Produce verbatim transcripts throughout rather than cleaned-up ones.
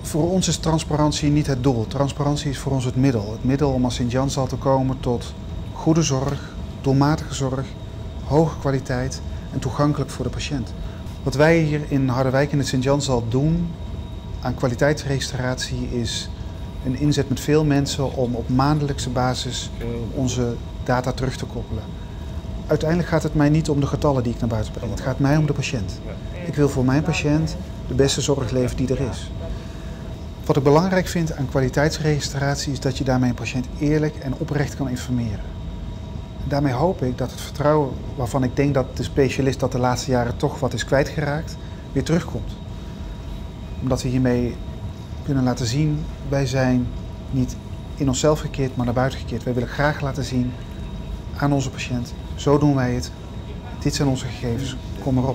Voor ons is transparantie niet het doel. Transparantie is voor ons het middel. Het middel om als Sint-Janszal te komen tot goede zorg, doelmatige zorg, hoge kwaliteit en toegankelijk voor de patiënt. Wat wij hier in Harderwijk in het Sint-Janszal doen aan kwaliteitsrestauratie is een inzet met veel mensen om op maandelijkse basis onze data terug te koppelen. Uiteindelijk gaat het mij niet om de getallen die ik naar buiten breng. Het gaat mij om de patiënt. Ik wil voor mijn patiënt de beste zorg leveren die er is. Wat ik belangrijk vind aan kwaliteitsregistratie is dat je daarmee een patiënt eerlijk en oprecht kan informeren. En daarmee hoop ik dat het vertrouwen waarvan ik denk dat de specialist dat de laatste jaren toch wat is kwijtgeraakt, weer terugkomt. Omdat we hiermee kunnen laten zien, wij zijn niet in onszelf gekeerd, maar naar buiten gekeerd. Wij willen graag laten zien aan onze patiënt, zo doen wij het, dit zijn onze gegevens, kom maar op.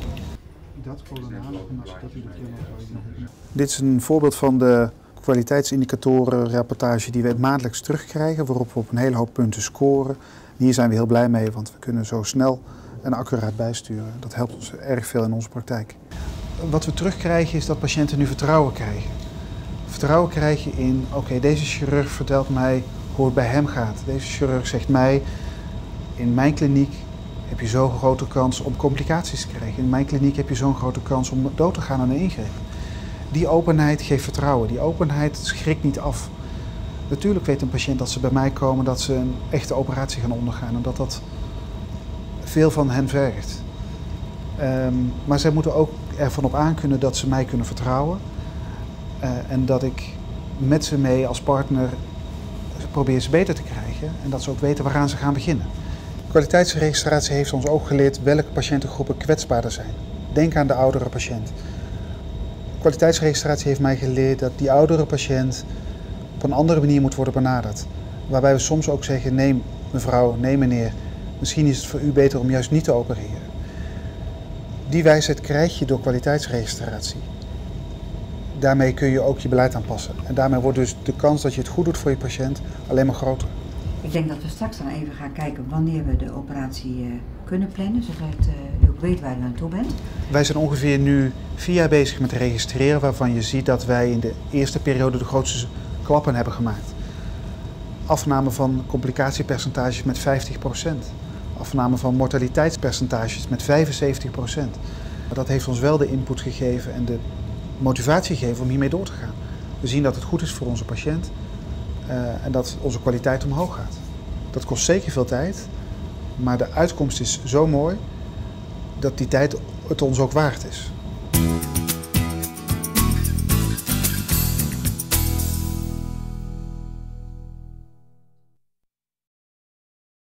Dit is een voorbeeld van de kwaliteitsindicatorenrapportage die we maandelijks terugkrijgen, waarop we op een hele hoop punten scoren. Hier zijn we heel blij mee, want we kunnen zo snel en accuraat bijsturen. Dat helpt ons erg veel in onze praktijk. Wat we terugkrijgen is dat patiënten nu vertrouwen krijgen. Vertrouwen krijgen in, oké, okay, deze chirurg vertelt mij hoe het bij hem gaat. Deze chirurg zegt mij, in mijn kliniek heb je zo'n grote kans om complicaties te krijgen. In mijn kliniek heb je zo'n grote kans om dood te gaan aan een ingreep. Die openheid geeft vertrouwen. Die openheid schrikt niet af. Natuurlijk weet een patiënt dat ze bij mij komen dat ze een echte operatie gaan ondergaan en dat dat veel van hen vergt. Um, maar zij moeten ook ervan op aankunnen dat ze mij kunnen vertrouwen uh, en dat ik met ze mee als partner probeer ze beter te krijgen en dat ze ook weten waaraan ze gaan beginnen. Kwaliteitsregistratie heeft ons ook geleerd welke patiëntengroepen kwetsbaarder zijn. Denk aan de oudere patiënt. Kwaliteitsregistratie heeft mij geleerd dat die oudere patiënt op een andere manier moet worden benaderd. Waarbij we soms ook zeggen, nee mevrouw, nee meneer, misschien is het voor u beter om juist niet te opereren. Die wijsheid krijg je door kwaliteitsregistratie. Daarmee kun je ook je beleid aanpassen. En daarmee wordt dus de kans dat je het goed doet voor je patiënt alleen maar groter. Ik denk dat we straks dan even gaan kijken wanneer we de operatie uh, kunnen plannen, zodat uh, u ook weet waar u aan toe bent. Wij zijn ongeveer nu vier jaar bezig met registreren, waarvan je ziet dat wij in de eerste periode de grootste klappen hebben gemaakt. Afname van complicatiepercentages met vijftig procent. Afname van mortaliteitspercentages met vijfenzeventig procent. Dat heeft ons wel de input gegeven en de motivatie gegeven om hiermee door te gaan. We zien dat het goed is voor onze patiënt uh, en dat onze kwaliteit omhoog gaat. Dat kost zeker veel tijd, maar de uitkomst is zo mooi dat die tijd het ons ook waard is.